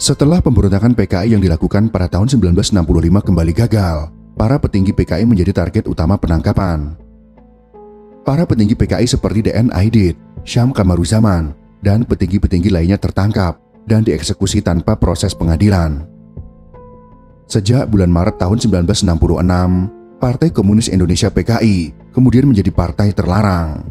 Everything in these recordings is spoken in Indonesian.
Setelah pemberontakan PKI yang dilakukan pada tahun 1965 kembali gagal, para petinggi PKI menjadi target utama penangkapan. Para petinggi PKI seperti D.N. Aidit, Syam Kamaruzaman, dan petinggi-petinggi lainnya tertangkap dan dieksekusi tanpa proses pengadilan. Sejak bulan Maret tahun 1966, Partai Komunis Indonesia PKI kemudian menjadi partai terlarang.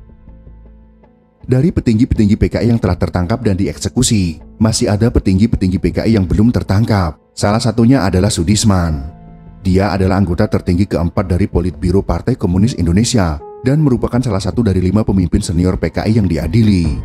Dari petinggi-petinggi PKI yang telah tertangkap dan dieksekusi, masih ada petinggi-petinggi PKI yang belum tertangkap. Salah satunya adalah Soedisman. Dia adalah anggota tertinggi keempat dari Politbiro Partai Komunis Indonesia dan merupakan salah satu dari 5 pemimpin senior PKI yang diadili.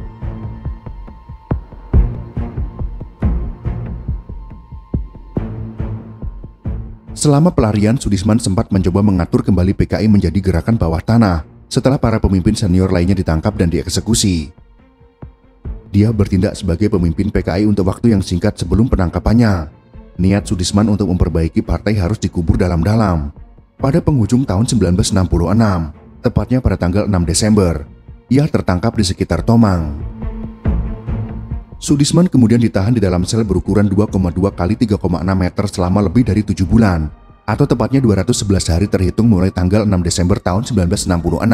Selama pelarian, Soedisman sempat mencoba mengatur kembali PKI menjadi gerakan bawah tanah setelah para pemimpin senior lainnya ditangkap dan dieksekusi. Dia bertindak sebagai pemimpin PKI untuk waktu yang singkat sebelum penangkapannya. Niat Soedisman untuk memperbaiki partai harus dikubur dalam-dalam. Pada penghujung tahun 1966, tepatnya pada tanggal 6 Desember, ia tertangkap di sekitar Tomang. Soedisman kemudian ditahan di dalam sel berukuran 2,2 x 3,6 meter selama lebih dari 7 bulan, atau tepatnya 211 hari terhitung mulai tanggal 6 Desember tahun 1966.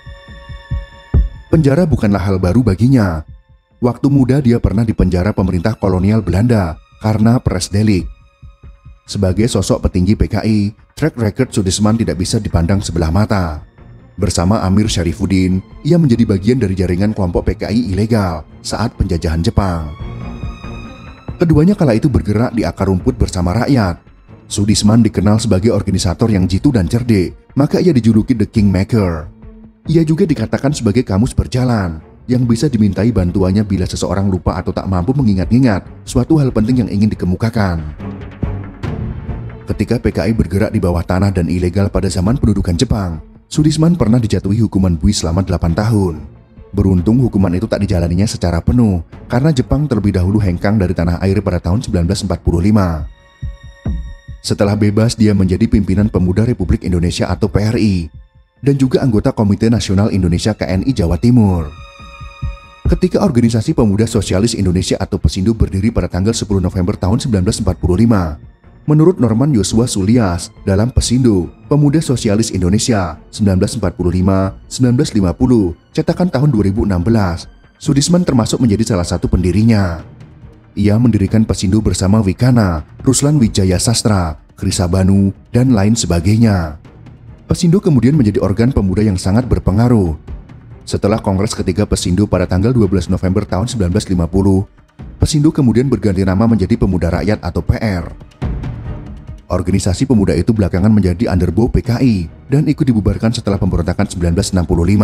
Penjara bukanlah hal baru baginya. Waktu muda dia pernah dipenjara pemerintah kolonial Belanda karena presdelik. Sebagai sosok petinggi PKI, track record Soedisman tidak bisa dipandang sebelah mata. Bersama Amir Syarifuddin, ia menjadi bagian dari jaringan kelompok PKI ilegal saat penjajahan Jepang. Keduanya kala itu bergerak di akar rumput bersama rakyat. Soedisman dikenal sebagai organisator yang jitu dan cerdik, maka ia dijuluki The Kingmaker. Ia juga dikatakan sebagai kamus berjalan, yang bisa dimintai bantuannya bila seseorang lupa atau tak mampu mengingat-ingat suatu hal penting yang ingin dikemukakan. Ketika PKI bergerak di bawah tanah dan ilegal pada zaman pendudukan Jepang, Soedisman pernah dijatuhi hukuman buih selama 8 tahun. Beruntung hukuman itu tak dijalaninya secara penuh, karena Jepang terlebih dahulu hengkang dari tanah air pada tahun 1945. Setelah bebas, dia menjadi pimpinan Pemuda Republik Indonesia atau PRI, dan juga anggota Komite Nasional Indonesia KNI Jawa Timur. Ketika Organisasi Pemuda Sosialis Indonesia atau Pesindo berdiri pada tanggal 10 November tahun 1945, menurut Norman Joshua Sulias dalam Pesindo, Pemuda Sosialis Indonesia 1945-1950, cetakan tahun 2016, Soedisman termasuk menjadi salah satu pendirinya. Ia mendirikan Pesindo bersama Wikana, Ruslan Wijaya Sastra, Krisabanu, dan lain sebagainya. Pesindo kemudian menjadi organ pemuda yang sangat berpengaruh. Setelah Kongres ketiga Pesindo pada tanggal 12 November tahun 1950, Pesindo kemudian berganti nama menjadi Pemuda Rakyat atau PR. Organisasi pemuda itu belakangan menjadi underbow PKI dan ikut dibubarkan setelah pemberontakan 1965.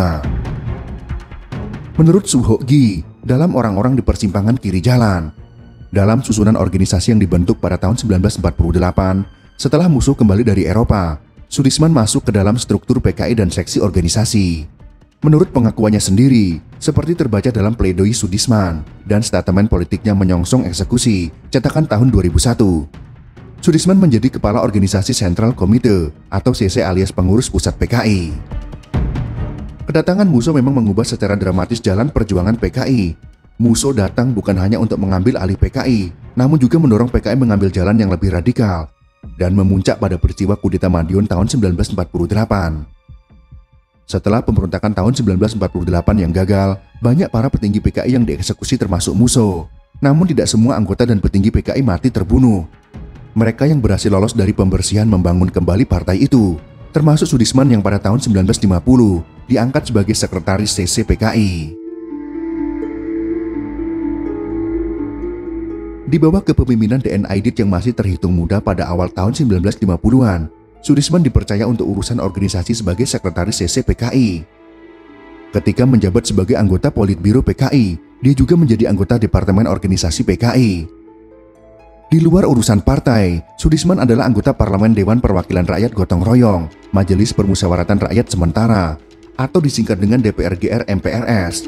Menurut Suhogi, dalam orang-orang di persimpangan kiri jalan, dalam susunan organisasi yang dibentuk pada tahun 1948, setelah musuh kembali dari Eropa, Soedisman masuk ke dalam struktur PKI dan seksi organisasi. Menurut pengakuannya sendiri, seperti terbaca dalam pledoi Soedisman dan statement politiknya menyongsong eksekusi, cetakan tahun 2001. Soedisman menjadi kepala organisasi Central Committee atau CC alias pengurus pusat PKI. Kedatangan Musso memang mengubah secara dramatis jalan perjuangan PKI. Musso datang bukan hanya untuk mengambil alih PKI, namun juga mendorong PKI mengambil jalan yang lebih radikal dan memuncak pada peristiwa kudeta Madiun tahun 1948. Setelah pemberontakan tahun 1948 yang gagal, banyak para petinggi PKI yang dieksekusi termasuk Musso. Namun tidak semua anggota dan petinggi PKI mati terbunuh. Mereka yang berhasil lolos dari pembersihan membangun kembali partai itu, termasuk Soedisman yang pada tahun 1950 diangkat sebagai sekretaris CC PKI. Di bawah kepemimpinan D.N. Aidit yang masih terhitung muda pada awal tahun 1950-an, Soedisman dipercaya untuk urusan organisasi sebagai sekretaris CC PKI. Ketika menjabat sebagai anggota Politbiro PKI, dia juga menjadi anggota Departemen Organisasi PKI. Di luar urusan partai, Soedisman adalah anggota Parlemen Dewan Perwakilan Rakyat Gotong Royong, Majelis Permusyawaratan Rakyat Sementara, atau disingkat dengan DPRGR MPRS.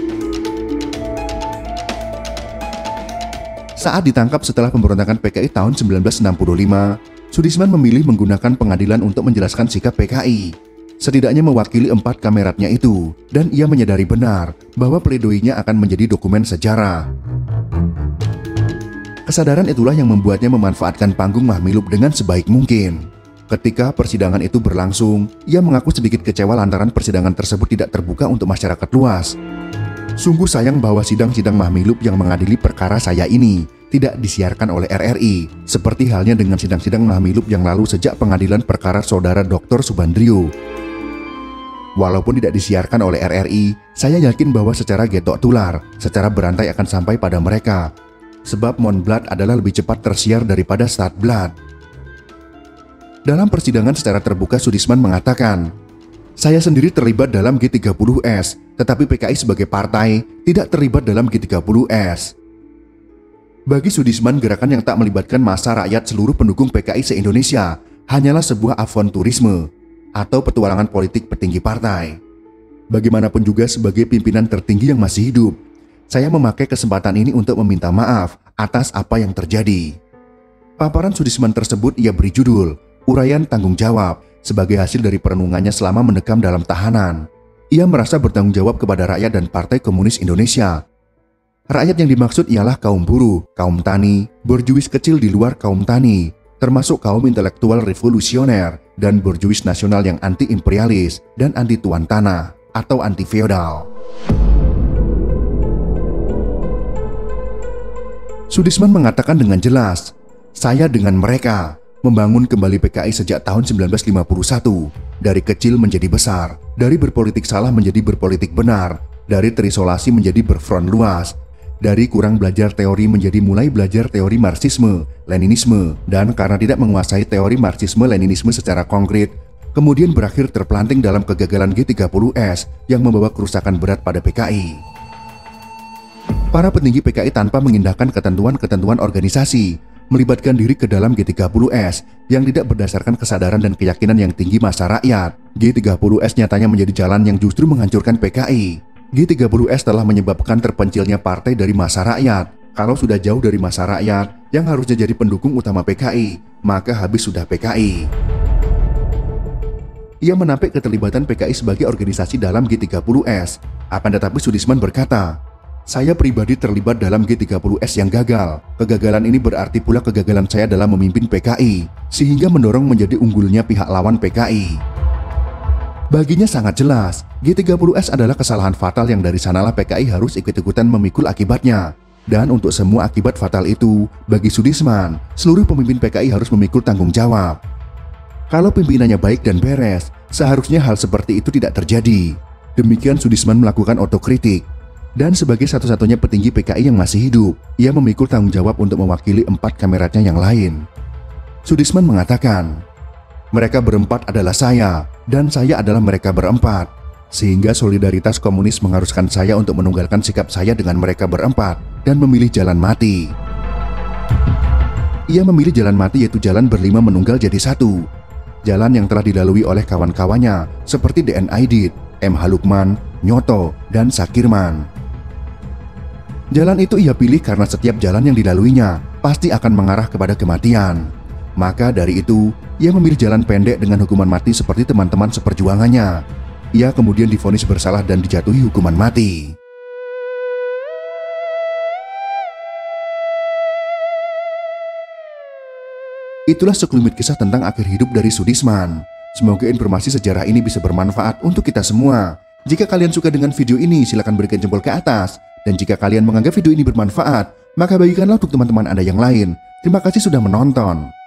Saat ditangkap setelah pemberontakan PKI tahun 1965, Soedisman memilih menggunakan pengadilan untuk menjelaskan sikap PKI. Setidaknya mewakili 4 kameratnya itu, dan ia menyadari benar bahwa pledoinya akan menjadi dokumen sejarah. Kesadaran itulah yang membuatnya memanfaatkan panggung Mahmilub dengan sebaik mungkin. Ketika persidangan itu berlangsung, ia mengaku sedikit kecewa lantaran persidangan tersebut tidak terbuka untuk masyarakat luas. Sungguh sayang bahwa sidang-sidang Mahmilub yang mengadili perkara saya ini tidak disiarkan oleh RRI, seperti halnya dengan sidang-sidang Mahmilub yang lalu sejak pengadilan perkara saudara Dr. Subandrio. Walaupun tidak disiarkan oleh RRI, saya yakin bahwa secara getok tular, secara berantai akan sampai pada mereka. Sebab Monblood adalah lebih cepat tersiar daripada Startblood. Dalam persidangan secara terbuka, Soedisman mengatakan, "Saya sendiri terlibat dalam G30S, tetapi PKI sebagai partai tidak terlibat dalam G30S." Bagi Soedisman, gerakan yang tak melibatkan massa rakyat seluruh pendukung PKI se-Indonesia hanyalah sebuah avanturisme atau petualangan politik petinggi partai. Bagaimanapun juga sebagai pimpinan tertinggi yang masih hidup, saya memakai kesempatan ini untuk meminta maaf atas apa yang terjadi. Paparan Soedisman tersebut ia beri judul Uraian Tanggung Jawab sebagai hasil dari perenungannya selama mendekam dalam tahanan. Ia merasa bertanggung jawab kepada rakyat dan Partai Komunis Indonesia. Rakyat yang dimaksud ialah kaum buruh, kaum tani, borjuis kecil di luar kaum tani, termasuk kaum intelektual revolusioner dan borjuis nasional yang anti-imperialis dan anti-tuan tanah atau anti-feodal. Soedisman mengatakan dengan jelas, "Saya dengan mereka membangun kembali PKI sejak tahun 1951, dari kecil menjadi besar, dari berpolitik salah menjadi berpolitik benar, dari terisolasi menjadi berfront luas, dari kurang belajar teori menjadi mulai belajar teori Marxisme, Leninisme, dan karena tidak menguasai teori Marxisme, Leninisme secara konkret, kemudian berakhir terpelanting dalam kegagalan G30S yang membawa kerusakan berat pada PKI. Para petinggi PKI tanpa mengindahkan ketentuan-ketentuan organisasi, melibatkan diri ke dalam G30S yang tidak berdasarkan kesadaran dan keyakinan yang tinggi massa rakyat. G30S nyatanya menjadi jalan yang justru menghancurkan PKI. G30S telah menyebabkan terpencilnya partai dari massa rakyat. Kalau sudah jauh dari massa rakyat yang harusnya jadi pendukung utama PKI, maka habis sudah PKI. Ia menampik keterlibatan PKI sebagai organisasi dalam G30S. Akan tetapi Soedisman berkata, "Saya pribadi terlibat dalam G30S yang gagal. Kegagalan ini berarti pula kegagalan saya dalam memimpin PKI, sehingga mendorong menjadi unggulnya pihak lawan PKI." Baginya sangat jelas, G30S adalah kesalahan fatal yang dari sanalah PKI harus ikut-ikutan memikul akibatnya. Dan untuk semua akibat fatal itu, bagi Soedisman, seluruh pemimpin PKI harus memikul tanggung jawab. Kalau pimpinannya baik dan beres, seharusnya hal seperti itu tidak terjadi. Demikian Soedisman melakukan otokritik. Dan sebagai satu-satunya petinggi PKI yang masih hidup, ia memikul tanggung jawab untuk mewakili 4 kameratnya yang lain. Soedisman mengatakan, "Mereka berempat adalah saya, dan saya adalah mereka berempat. Sehingga solidaritas komunis mengharuskan saya untuk menunggalkan sikap saya dengan mereka berempat dan memilih jalan mati." Ia memilih jalan mati, yaitu jalan berlima menunggal jadi satu. Jalan yang telah dilalui oleh kawan-kawannya seperti DN Aidit, M. Halukman, Nyoto, dan Sakirman. Jalan itu ia pilih karena setiap jalan yang dilaluinya pasti akan mengarah kepada kematian. Maka dari itu, ia memilih jalan pendek dengan hukuman mati seperti teman-teman seperjuangannya. Ia kemudian divonis bersalah dan dijatuhi hukuman mati. Itulah sekelumit kisah tentang akhir hidup dari Soedisman. Semoga informasi sejarah ini bisa bermanfaat untuk kita semua. Jika kalian suka dengan video ini, silakan berikan jempol ke atas. Dan jika kalian menganggap video ini bermanfaat, maka bagikanlah untuk teman-teman Anda yang lain. Terima kasih sudah menonton.